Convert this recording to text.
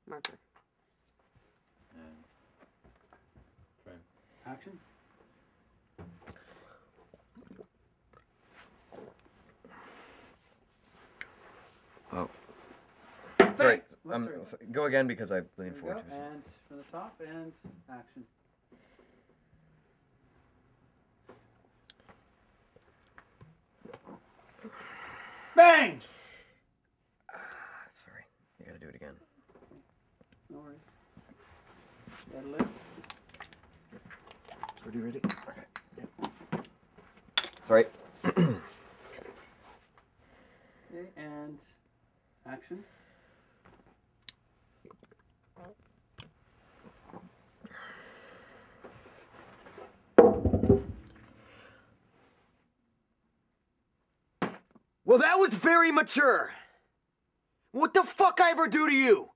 Marker. And frame. Action. Oh. Sorry. Bang! Go again because I leaned There we forward go. too soon. And from the top, and action. Bang! Sorry. You gotta do it again. No worries. Gotta live. Ready, ready? Okay. Yep. Sorry. Okay, and action. Well, that was very mature. What the fuck I ever do to you?